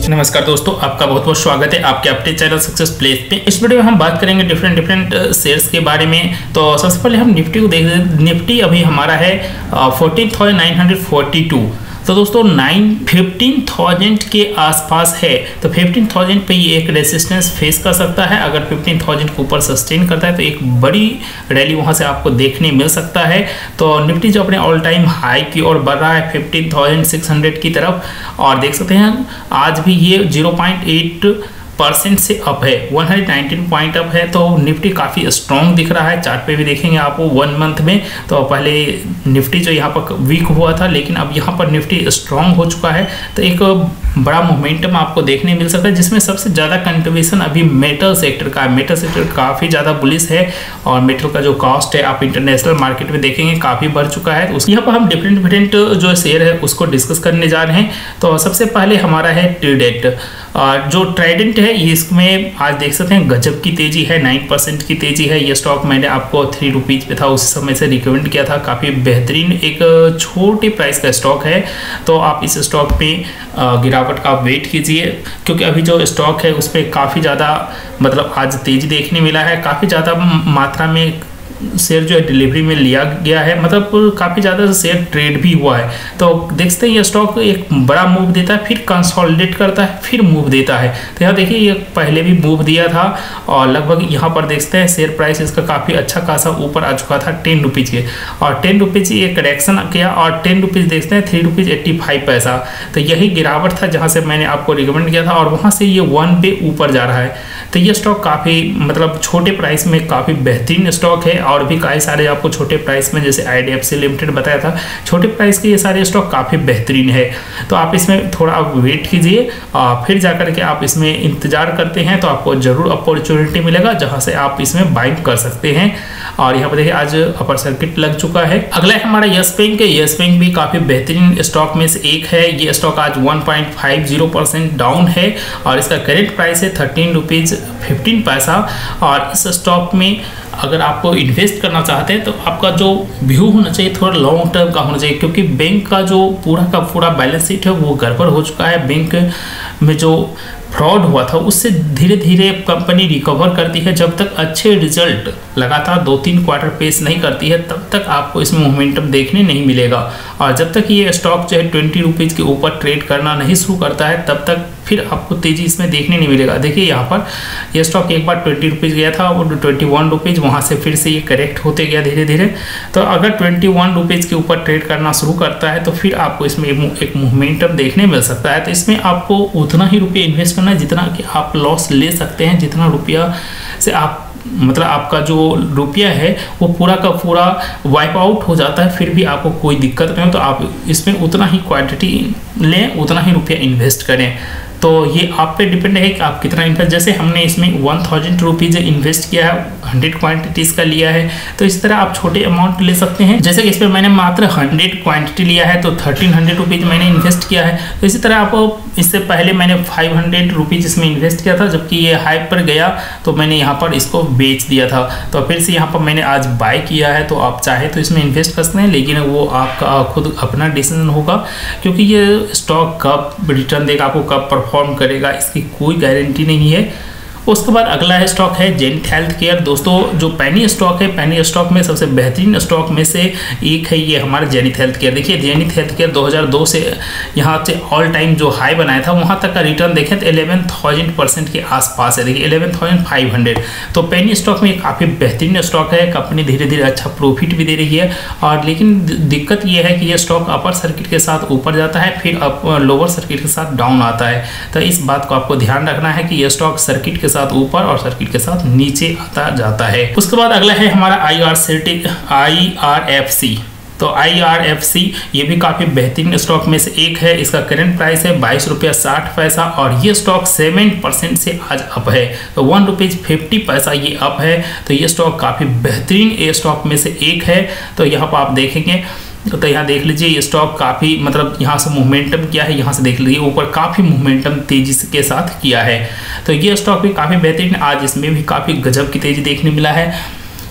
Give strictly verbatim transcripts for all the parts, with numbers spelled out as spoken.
नमस्कार दोस्तों, आपका बहुत बहुत स्वागत है आपके अपने चैनल सक्सेस प्लेस पे। इस वीडियो में हम बात करेंगे डिफरेंट डिफरेंट शेयर्स के बारे में। तो सबसे पहले हम निफ्टी को देख रहे हैं। निफ्टी अभी हमारा है fourteen thousand nine hundred forty two. तो दोस्तों नाइन फिफ्टीन थाउजेंड के आसपास है, तो फिफ्टीन थाउजेंड पे ये एक रेजिस्टेंस फेस कर सकता है। अगर फिफ्टीन थाउजेंड के ऊपर सस्टेन करता है तो एक बड़ी रैली वहां से आपको देखने मिल सकता है। तो निफ्टी जो अपने ऑल टाइम हाई की ओर बढ़ रहा है फिफ्टीन थाउजेंड सिक्स हंड्रेड की तरफ, और देख सकते हैं आज भी ये ज़ीरो पॉइंट एट परसेंट से अप है, one hundred nineteen point up है। तो निफ्टी काफ़ी स्ट्रॉन्ग दिख रहा है। चार्ट पे भी देखेंगे आपको वन मंथ में, तो पहले निफ्टी जो यहाँ पर वीक हुआ था, लेकिन अब यहाँ पर निफ्टी स्ट्रॉन्ग हो चुका है। तो एक बड़ा मोमेंटम आपको देखने मिल सकता है, जिसमें सबसे ज़्यादा कंट्रीब्यूशन अभी मेटल सेक्टर का है। मेटल सेक्टर काफ़ी ज़्यादा बुलिश है, और मेटल का जो कॉस्ट है आप इंटरनेशनल मार्केट में देखेंगे काफ़ी बढ़ चुका है। तो यहाँ पर हम डिफरेंट डिफरेंट जो शेयर है उसको डिस्कस करने जा रहे हैं। तो सबसे पहले हमारा है ट्राइडेंट। जो ट्राइडेंट है इसमें आज देख सकते हैं गजब की तेजी है, नाइन परसेंट की तेजी है। ये स्टॉक मैंने आपको थ्री रुपीज़ पे था उस समय से रिकमेंड किया था। काफ़ी बेहतरीन एक छोटे प्राइस का स्टॉक है, तो आप इस स्टॉक पे गिरावट का वेट कीजिए, क्योंकि अभी जो स्टॉक है उस पर काफ़ी ज़्यादा मतलब आज तेजी देखने मिला है। काफ़ी ज़्यादा मात्रा में शेयर जो है डिलीवरी में लिया गया है, मतलब काफ़ी ज़्यादा शेयर ट्रेड भी हुआ है। तो देखते हैं ये स्टॉक एक बड़ा मूव देता है, फिर कंसोलिडेट करता है, फिर मूव देता है। तो यहाँ देखिए ये पहले भी मूव दिया था, और लगभग यहाँ पर देखते हैं शेयर प्राइस इसका काफ़ी अच्छा खासा ऊपर आ चुका था टेन रुपीज़ के, और टेन रुपीज़ ये करेक्शन किया, और टेन रुपीज़ देखते हैं थ्री रुपीज़ एट्टी फाइव पैसा। तो यही गिरावट था जहाँ से मैंने आपको रिकमेंड किया था, और वहाँ से ये वन पे ऊपर जा रहा है। तो ये स्टॉक काफ़ी मतलब छोटे प्राइस में काफ़ी बेहतरीन स्टॉक है, और भी कई सारे आपको छोटे प्राइस में, जैसे I D F C limited बताया था, छोटे प्राइस के ये सारे स्टॉक काफ़ी बेहतरीन है। तो आप इसमें थोड़ा आप वेट कीजिए, और फिर जाकर के आप इसमें इंतजार करते हैं तो आपको जरूर अपॉर्चुनिटी मिलेगा जहां से आप इसमें बाइंग कर सकते हैं। और यहाँ पर देखिए आज अपर सर्किट लग चुका है। अगला है हमारा यस बैंक है। यस बैंक भी काफ़ी बेहतरीन स्टॉक में से एक है। ये स्टॉक आज one point five zero percent down है, और इसका करेंट प्राइस है थर्टीन रुपीज़ फिफ्टीन पैसा। और इस स्टॉक में अगर आपको इन्वेस्ट करना चाहते हैं तो आपका जो व्यू होना चाहिए थोड़ा लॉन्ग टर्म का होना चाहिए, क्योंकि बैंक का जो पूरा का पूरा बैलेंस शीट है वो गड़बड़ हो चुका है। बैंक में जो फ्रॉड हुआ था उससे धीरे धीरे कंपनी रिकवर करती है। जब तक अच्छे रिजल्ट लगातार दो तीन क्वार्टर पेश नहीं करती है तब तक आपको इसमें मोमेंटम देखने नहीं मिलेगा, और जब तक ये स्टॉक जो है ट्वेंटी रुपीज़ के ऊपर ट्रेड करना नहीं शुरू करता है तब तक फिर आपको तेजी इसमें देखने नहीं मिलेगा। देखिए यहाँ पर ये स्टॉक एक बार ट्वेंटी रुपीज़ गया था और ट्वेंटी वन रुपीज़, वहाँ से फिर से ये करेक्ट होते गया धीरे धीरे। तो अगर ट्वेंटी वन रुपीज़ के ऊपर ट्रेड करना शुरू करता है तो फिर आपको इसमें एक मोमेंटम देखने मिल सकता है। तो इसमें आपको उतना ही रुपये इन्वेस्ट करना है जितना कि आप लॉस ले सकते हैं, जितना रुपया से आप मतलब आपका जो रुपया है वो पूरा का पूरा वाइप आउट हो जाता है, फिर भी आपको कोई दिक्कत नहीं हो। तो आप इसमें उतना ही क्वांटिटी लें, उतना ही रुपया इन्वेस्ट करें। तो ये आप पे डिपेंड है कि आप कितना इन्वेस्ट, जैसे हमने इसमें वन थाउजेंड रुपीज़ इन्वेस्ट किया है, हंड्रेड क्वांटिटीज़ का लिया है, तो इस तरह आप छोटे अमाउंट ले सकते हैं। जैसे कि इस पर मैंने मात्र हंड्रेड क्वांटिटी लिया है तो थर्टीन हंड्रेड रुपीज़ मैंने इन्वेस्ट किया है। तो इसी तरह आपको इससे पहले मैंने फाइव हंड्रेड रुपीज़ इसमें इन्वेस्ट किया था, जबकि ये हाई पर गया तो मैंने यहाँ पर इसको बेच दिया था। तो फिर से यहाँ पर मैंने आज बाय किया है, तो आप चाहे तो इसमें इन्वेस्ट कर सकते हैं, लेकिन वो आपका खुद अपना डिसीजन होगा, क्योंकि ये स्टॉक कब रिटर्न देगा, आपको कब फॉर्म करेगा इसकी कोई गारंटी नहीं है। उसके बाद अगला है स्टॉक है जेनिथ हेल्थ केयर। दोस्तों जो पेनी स्टॉक है, पेनी स्टॉक में सबसे बेहतरीन स्टॉक में से एक है ये हमारा जेनिथ हेल्थ केयर। देखिए जेनिथ हेल्थ केयर दो हज़ार दो से यहाँ से ऑल टाइम जो हाई बनाया था वहाँ तक का रिटर्न देखें तो इलेवन थाउजेंड परसेंट के आसपास है। देखिए इलेवन थाउजेंड फाइव हंड्रेड। तो पेनी स्टॉक में काफ़ी बेहतरीन स्टॉक है, कंपनी धीरे धीरे अच्छा प्रॉफिट भी दे रही है। और लेकिन दिक्कत ये है कि ये स्टॉक अपर सर्किट के साथ ऊपर जाता है, फिर अप लोअर सर्किट के साथ डाउन आता है। तो इस बात को आपको ध्यान रखना है कि ये स्टॉक सर्किट के साथ ऊपर और सर्किट के साथ नीचे आता जाता है। उसके बाद अगला है हमारा I R C I R F C. तो आई आर एफ सी ये भी काफ़ी बेहतरीन स्टॉक में से एक है। इसका करंट प्राइस है बाईस रुपया साठ पैसा, और ये स्टॉक सेवन परसेंट से आज अप है, तो वन रुपीज़ फिफ्टी पैसा ये अप है। तो ये स्टॉक काफ़ी बेहतरीन ए स्टॉक में से एक है। तो यहाँ पर आप देखेंगे तो यहाँ देख लीजिए ये स्टॉक काफ़ी मतलब यहाँ से मोमेंटम किया है, यहाँ से देख लीजिए ऊपर काफ़ी मोमेंटम तेजी के साथ किया है। तो ये स्टॉक भी काफ़ी बेहतरीन, आज इसमें भी काफ़ी गजब की तेज़ी देखने मिला है।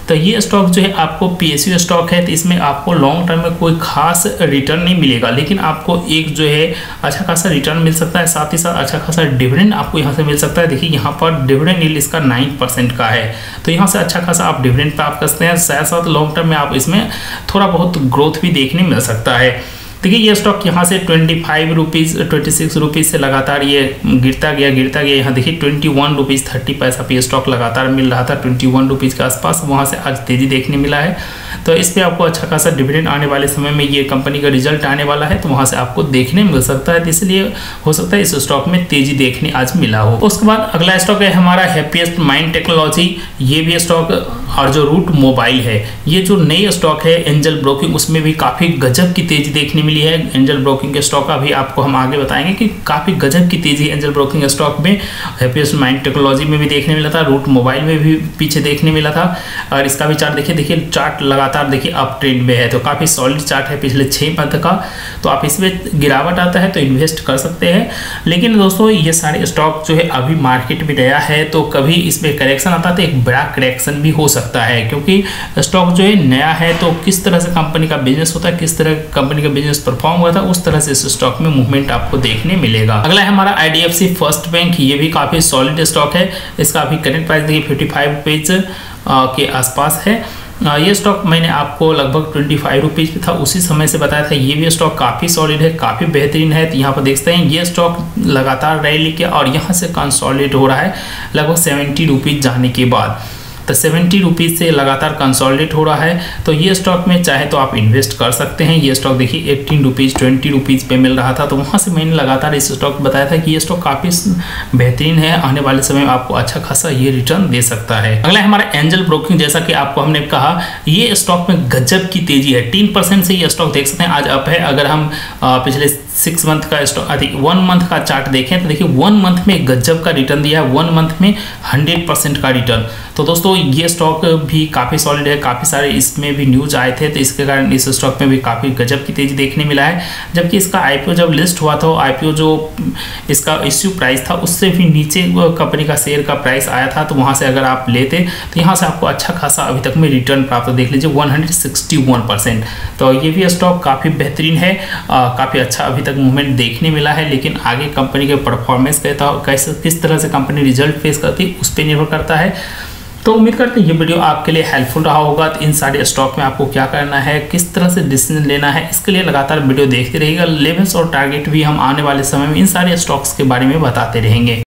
तो ये स्टॉक जो है आपको पीएसयू स्टॉक है, तो इसमें आपको लॉन्ग टर्म में कोई खास रिटर्न नहीं मिलेगा, लेकिन आपको एक जो है अच्छा खासा रिटर्न मिल सकता है, साथ ही साथ अच्छा खासा डिविडेंड आपको यहाँ से मिल सकता है। देखिए यहाँ पर डिविडेंड यील्ड इसका नाइन परसेंट का है, तो यहाँ से अच्छा खासा आप डिविडेंड प्राप्त कर सकते हैं। साथ साथ लॉन्ग टर्म में आप इसमें थोड़ा बहुत ग्रोथ भी देखने मिल सकता है। देखिए ये स्टॉक यहाँ से twenty five rupees twenty six rupees से लगातार ये गिरता गया गिरता गया यहाँ देखिए ट्वेंटी वन रुपीज़ थर्टी पैसा पे स्टॉक लगातार मिल रहा था, ट्वेंटी वन रुपीज़ के आसपास, वहाँ से आज तेज़ी देखने मिला है। तो इस पर आपको अच्छा खासा डिविडेंड आने वाले समय में ये कंपनी का रिजल्ट आने वाला है, तो वहाँ से आपको देखने मिल सकता है, इसलिए हो सकता है इस स्टॉक में तेज़ी देखने आज मिला हो। उसके बाद अगला स्टॉक है हमारा हैप्पीएस्ट माइंड टेक्नोलॉजी। ये भी स्टॉक और जो रूट मोबाइल है, ये जो नई स्टॉक है एंजल ब्रोकिंग, उसमें भी काफ़ी गजब की तेज़ी देखने मिली है। एंजल ब्रोकिंग के स्टॉक का भी आपको हम आगे बताएंगे कि काफ़ी गजब की तेज़ी एंजल ब्रोकिंग स्टॉक में, हैप्पीएस्ट माइंड टेक्नोलॉजी में भी देखने मिला था, रूट मोबाइल में भी पीछे देखने मिला था। और इसका भी चार्ट देखिए देखिए चार्ट लगातार देखिए अप ट्रेंड में है, तो काफ़ी सॉलिड चार्ट है पिछले छः मंथ का। तो आप इसमें गिरावट आता है तो इन्वेस्ट कर सकते हैं, लेकिन दोस्तों ये सारे स्टॉक जो है अभी मार्केट में नया है, तो कभी इसमें करेक्शन आता है तो एक बड़ा करेक्शन भी हो सकता है, क्योंकि स्टॉक जो है नया है, तो किस तरह से कंपनी का बिजनेस होता है, किस तरह कंपनी का बिजनेस परफॉर्म हुआ था, उस तरह से इस स्टॉक में मूवमेंट आपको देखने मिलेगा। अगला है हमारा आईडीएफसी फर्स्ट बैंक। ये भी काफ़ी सॉलिड स्टॉक है, इसका अभी करंट प्राइस देखिए फिफ्टी फाइव रुपीज़ के आसपास है। ये स्टॉक मैंने आपको लगभग ट्वेंटी फाइव रुपीज़ पे था उसी समय से बताया था। ये भी स्टॉक काफ़ी सॉलिड है, काफ़ी बेहतरीन है। तो यहाँ पर देखते हैं ये स्टॉक लगातार रैली किया और यहाँ से कंसोलिडेट हो रहा है लगभग सेवेंटी रुपीज़ जाने के बाद, तो सेवेंटी रुपीज़ से लगातार कंसोलिडेट हो रहा है। तो ये स्टॉक में चाहे तो आप इन्वेस्ट कर सकते हैं। ये स्टॉक देखिए एटीन रुपीज़ ट्वेंटी रुपीज़ पे मिल रहा था, तो वहाँ से मैंने लगातार इस स्टॉक बताया था कि ये स्टॉक काफ़ी बेहतरीन है, आने वाले समय में आपको अच्छा खासा ये रिटर्न दे सकता है। अगला हमारा एंजल ब्रोकिंग, जैसा कि आपको हमने कहा ये स्टॉक में गजब की तेजी है, तीन परसेंट से ये स्टॉक देख सकते हैं आज अप है। अगर हम पिछले सिक्स मंथ का स्टॉक अधिक वन मंथ का चार्ट देखें तो देखिए वन मंथ में गजब का रिटर्न दिया है, वन मंथ में हंड्रेड परसेंट का रिटर्न। तो दोस्तों ये स्टॉक भी काफ़ी सॉलिड है, काफ़ी सारे इसमें भी न्यूज आए थे, तो इसके कारण इस स्टॉक में भी काफ़ी गजब की तेजी देखने मिला है। जबकि इसका आईपीओ जब लिस्ट हुआ था, आईपीओ जो इसका इश्यू प्राइस था उससे भी नीचे कंपनी का शेयर का प्राइस आया था, तो वहाँ से अगर आप लेते तो यहाँ से आपको अच्छा खासा अभी तक में रिटर्न प्राप्त, देख लीजिए one hundred sixty one percent. तो ये भी स्टॉक काफ़ी बेहतरीन है, काफ़ी अच्छा अभी तक मूवमेंट देखने मिला है, लेकिन आगे कंपनी के परफॉर्मेंस कहता कैसे किस तरह से कंपनी रिजल्ट फेस करती है उस पर निर्भर करता है। तो उम्मीद करते हैं ये वीडियो आपके लिए हेल्पफुल रहा होगा। तो इन सारे स्टॉक में आपको क्या करना है, किस तरह से डिसीजन लेना है, इसके लिए लगातार वीडियो देखते रहिएगा। लेवल्स और टारगेट भी हम आने वाले समय में इन सारे स्टॉक्स के बारे में बताते रहेंगे।